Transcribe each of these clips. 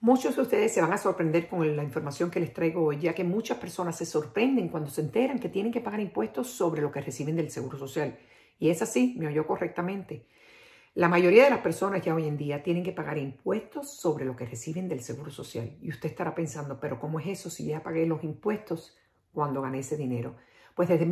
Muchos de ustedes se van a sorprender con la información que les traigo hoy, ya que muchas personas se sorprenden cuando se enteran que tienen que pagar impuestos sobre lo que reciben del Seguro Social. Y es así, me oyó correctamente. La mayoría de las personas ya hoy en día tienen que pagar impuestos sobre lo que reciben del Seguro Social. Y usted estará pensando, pero ¿cómo es eso si ya pagué los impuestos cuando gané ese dinero? Pues desde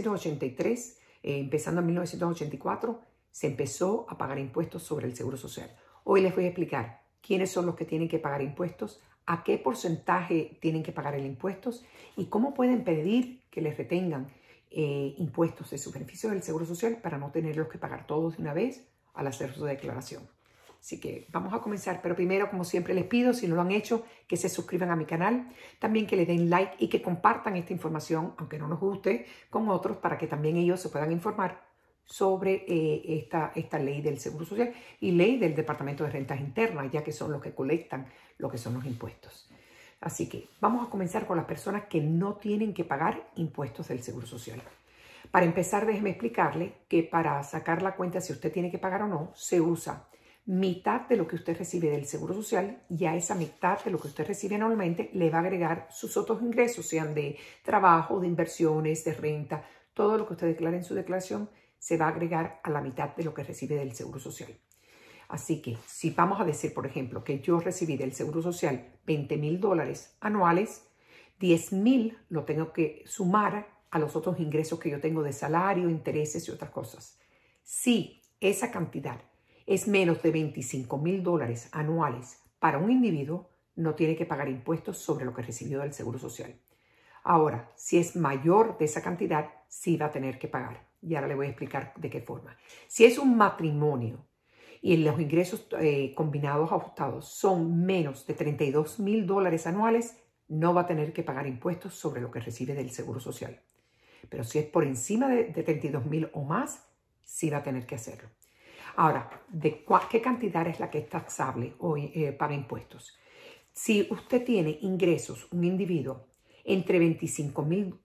1983, empezando en 1984, se empezó a pagar impuestos sobre el Seguro Social. Hoy les voy a explicar quiénes son los que tienen que pagar impuestos, a qué porcentaje tienen que pagar el impuestos y cómo pueden pedir que les retengan impuestos de sus beneficios del Seguro Social para no tenerlos que pagar todos de una vez al hacer su declaración. Así que vamos a comenzar, pero primero, como siempre les pido, si no lo han hecho, que se suscriban a mi canal, también que le den like y que compartan esta información, aunque no nos guste, con otros para que también ellos se puedan informar sobre esta ley del Seguro Social y ley del Departamento de Rentas Internas, ya que son los que colectan lo que son los impuestos. Así que vamos a comenzar con las personas que no tienen que pagar impuestos del Seguro Social. Para empezar, déjeme explicarle que para sacar la cuenta si usted tiene que pagar o no, se usa mitad de lo que usted recibe del Seguro Social y a esa mitad de lo que usted recibe anualmente le va a agregar sus otros ingresos, sean de trabajo, de inversiones, de renta, todo lo que usted declare en su declaración se va a agregar a la mitad de lo que recibe del Seguro Social. Así que si vamos a decir, por ejemplo, que yo recibí del Seguro Social $20,000 anuales, 10,000 lo tengo que sumar a los otros ingresos que yo tengo de salario, intereses y otras cosas. Si esa cantidad es menos de $25,000 anuales para un individuo, no tiene que pagar impuestos sobre lo que recibió del Seguro Social. Ahora, si es mayor de esa cantidad, sí va a tener que pagar. Y ahora le voy a explicar de qué forma. Si es un matrimonio y los ingresos combinados ajustados son menos de $32,000 anuales, no va a tener que pagar impuestos sobre lo que recibe del Seguro Social. Pero si es por encima de 32,000 o más, sí va a tener que hacerlo. Ahora, ¿qué cantidad es la que es taxable para impuestos? Si usted tiene ingresos, un individuo, entre $25,000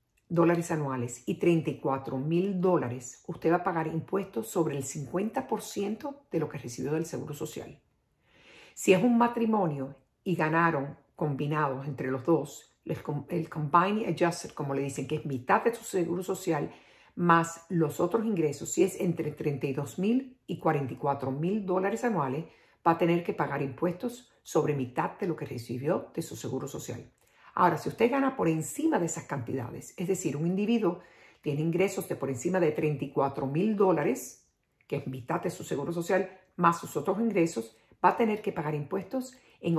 anuales y $34,000, usted va a pagar impuestos sobre el 50% de lo que recibió del Seguro Social. Si es un matrimonio y ganaron combinados entre los dos, el Combined Adjusted, como le dicen, que es mitad de su Seguro Social, más los otros ingresos, si es entre $32,000 y $44,000 anuales, va a tener que pagar impuestos sobre mitad de lo que recibió de su Seguro Social. Ahora, si usted gana por encima de esas cantidades, es decir, un individuo tiene ingresos de por encima de $34,000, que es mitad de su Seguro Social, más sus otros ingresos, va a tener que pagar impuestos en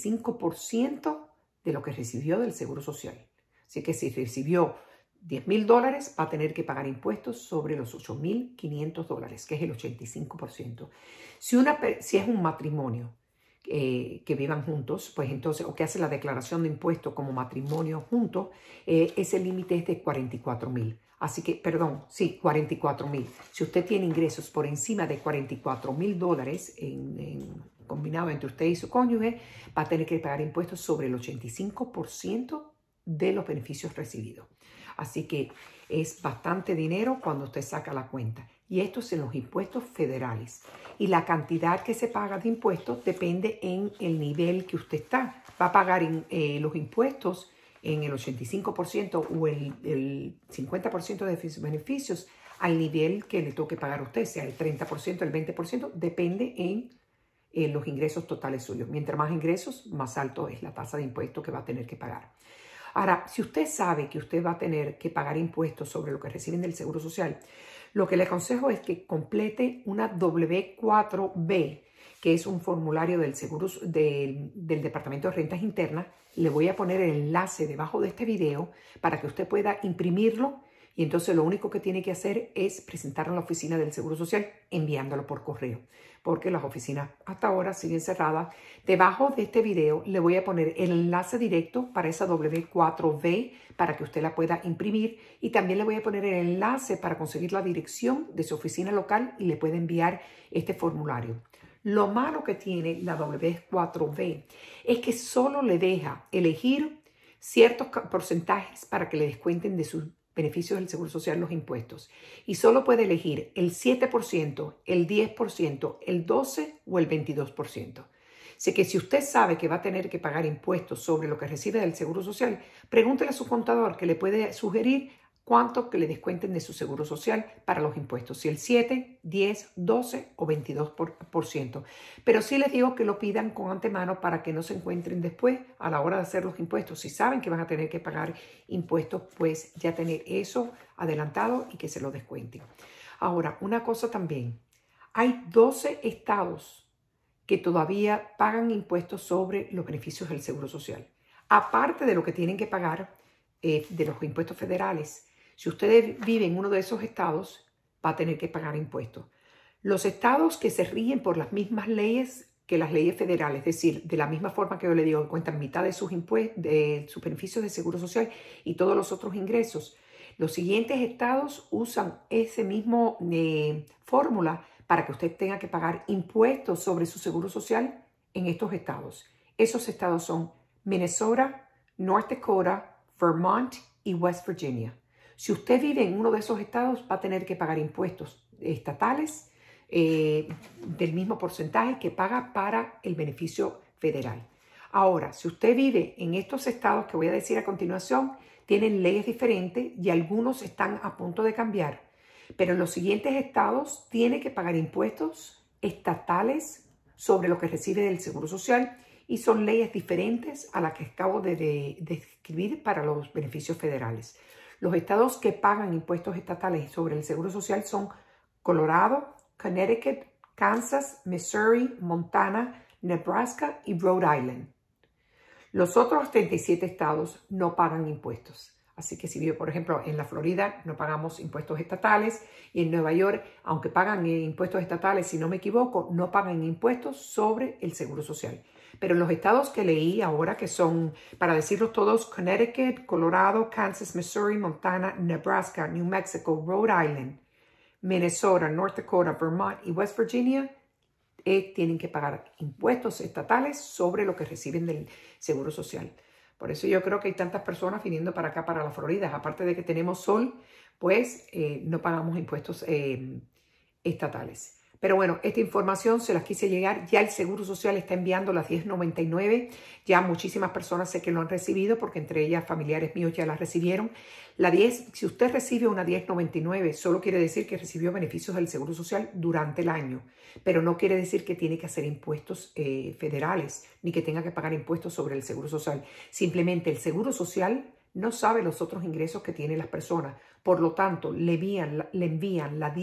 85% de lo que recibió del Seguro Social. Así que si recibió $10,000, va a tener que pagar impuestos sobre los $8,500, que es el 85%. Si es un matrimonio que vivan juntos, pues entonces, o que hace la declaración de impuestos como matrimonio juntos, ese límite es de $44,000. Así que, perdón, sí, $44,000. Si usted tiene ingresos por encima de $44,000 combinado entre usted y su cónyuge, va a tener que pagar impuestos sobre el 85% de los beneficios recibidos. Así que es bastante dinero cuando usted saca la cuenta. Y esto es en los impuestos federales. Y la cantidad que se paga de impuestos depende en el nivel que usted está. Va a pagar los impuestos en el 85% o el 50% de sus beneficios al nivel que le toque pagar a usted, sea el 30%, el 20%, depende en los ingresos totales suyos. Mientras más ingresos, más alto es la tasa de impuestos que va a tener que pagar. Ahora, si usted sabe que usted va a tener que pagar impuestos sobre lo que reciben del Seguro Social, lo que le aconsejo es que complete una W4B, que es un formulario del Departamento de Rentas Internas. Le voy a poner el enlace debajo de este video para que usted pueda imprimirlo y entonces lo único que tiene que hacer es presentarlo en la oficina del Seguro Social enviándolo por correo, porque las oficinas hasta ahora siguen cerradas. Debajo de este video le voy a poner el enlace directo para esa W4B para que usted la pueda imprimir y también le voy a poner el enlace para conseguir la dirección de su oficina local y le puede enviar este formulario. Lo malo que tiene la W4B es que solo le deja elegir ciertos porcentajes para que le descuenten de sus beneficios del Seguro Social los impuestos. Y solo puede elegir el 7%, el 10%, el 12% o el 22%. Así que si usted sabe que va a tener que pagar impuestos sobre lo que recibe del Seguro Social, pregúntele a su contador que le puede sugerir cuánto que le descuenten de su Seguro Social para los impuestos, si el 7, 10, 12 o 22%. Pero sí les digo que lo pidan con antemano para que no se encuentren después a la hora de hacer los impuestos. Si saben que van a tener que pagar impuestos, pues ya tener eso adelantado y que se lo descuenten. Ahora, una cosa también, hay 12 estados que todavía pagan impuestos sobre los beneficios del Seguro Social. Aparte de lo que tienen que pagar de los impuestos federales, si usted vive en uno de esos estados, va a tener que pagar impuestos. Los estados que se rigen por las mismas leyes que las leyes federales, es decir, de la misma forma que yo le digo, cuentan mitad de sus impuestos, de sus beneficios de Seguro Social y todos los otros ingresos. Los siguientes estados usan ese mismo fórmula para que usted tenga que pagar impuestos sobre su Seguro Social en estos estados. Esos estados son Minnesota, North Dakota, Vermont y West Virginia. Si usted vive en uno de esos estados, va a tener que pagar impuestos estatales del mismo porcentaje que paga para el beneficio federal. Ahora, si usted vive en estos estados que voy a decir a continuación, tienen leyes diferentes y algunos están a punto de cambiar. Pero en los siguientes estados tiene que pagar impuestos estatales sobre lo que recibe del Seguro Social y son leyes diferentes a las que acabo de describir para los beneficios federales. Los estados que pagan impuestos estatales sobre el Seguro Social son Colorado, Connecticut, Kansas, Missouri, Montana, Nebraska y Rhode Island. Los otros 37 estados no pagan impuestos. Así que si vive, por ejemplo, en la Florida, no pagamos impuestos estatales. Y en Nueva York, aunque pagan impuestos estatales, si no me equivoco, no pagan impuestos sobre el Seguro Social. Pero en los estados que leí ahora, que son, para decirlos todos, Connecticut, Colorado, Kansas, Missouri, Montana, Nebraska, New Mexico, Rhode Island, Minnesota, North Dakota, Vermont y West Virginia, tienen que pagar impuestos estatales sobre lo que reciben del Seguro Social. Por eso yo creo que hay tantas personas viniendo para acá, para la Florida. Aparte de que tenemos sol, pues no pagamos impuestos estatales. Pero bueno, esta información se las quise llegar. Ya el Seguro Social está enviando las 1099. Ya muchísimas personas sé que lo han recibido porque entre ellas familiares míos ya las recibieron. La 10, si usted recibe una 1099, solo quiere decir que recibió beneficios del Seguro Social durante el año. Pero no quiere decir que tiene que hacer impuestos federales ni que tenga que pagar impuestos sobre el Seguro Social. Simplemente el Seguro Social no sabe los otros ingresos que tienen las personas. Por lo tanto, le envían la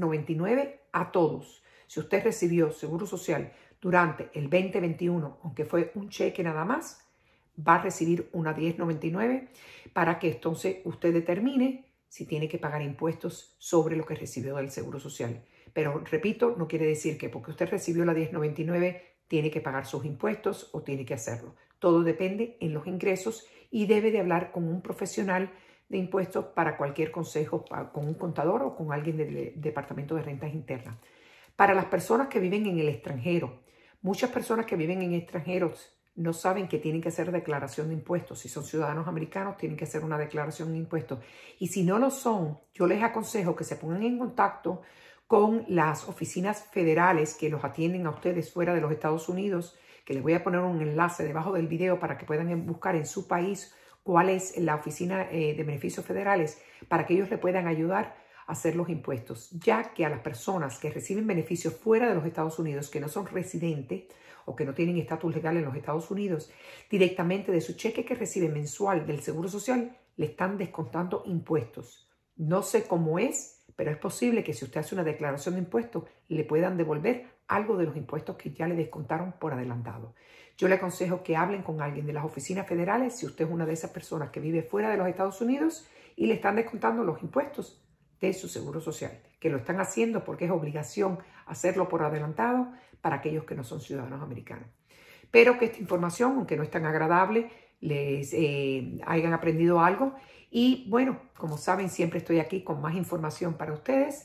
1099 a todos. Si usted recibió Seguro Social durante el 2021, aunque fue un cheque nada más, va a recibir una 1099 para que entonces usted determine si tiene que pagar impuestos sobre lo que recibió del Seguro Social. Pero repito, no quiere decir que porque usted recibió la 1099 tiene que pagar sus impuestos o tiene que hacerlo. Todo depende en los ingresos y debe de hablar con un profesional de impuestos para cualquier consejo, con un contador o con alguien del Departamento de Rentas Internas. Para las personas que viven en el extranjero, muchas personas que viven en extranjeros no saben que tienen que hacer declaración de impuestos. Si son ciudadanos americanos, tienen que hacer una declaración de impuestos. Y si no lo son, yo les aconsejo que se pongan en contacto con las oficinas federales que los atienden a ustedes fuera de los Estados Unidos, que les voy a poner un enlace debajo del video para que puedan buscar en su país cuál es la oficina de beneficios federales para que ellos le puedan ayudar a hacer los impuestos, ya que a las personas que reciben beneficios fuera de los Estados Unidos, que no son residentes o que no tienen estatus legal en los Estados Unidos, directamente de su cheque que recibe mensual del Seguro Social, le están descontando impuestos. No sé cómo es, pero es posible que si usted hace una declaración de impuestos, le puedan devolver algo de los impuestos que ya le descontaron por adelantado. Yo le aconsejo que hablen con alguien de las oficinas federales si usted es una de esas personas que vive fuera de los Estados Unidos y le están descontando los impuestos de su Seguro Social, que lo están haciendo porque es obligación hacerlo por adelantado para aquellos que no son ciudadanos americanos. Espero que esta información, aunque no es tan agradable, les hayan aprendido algo. Y bueno, como saben, siempre estoy aquí con más información para ustedes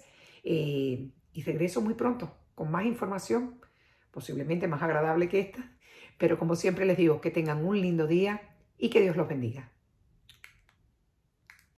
y regreso muy pronto con más información, posiblemente más agradable que esta. Pero como siempre les digo, que tengan un lindo día y que Dios los bendiga.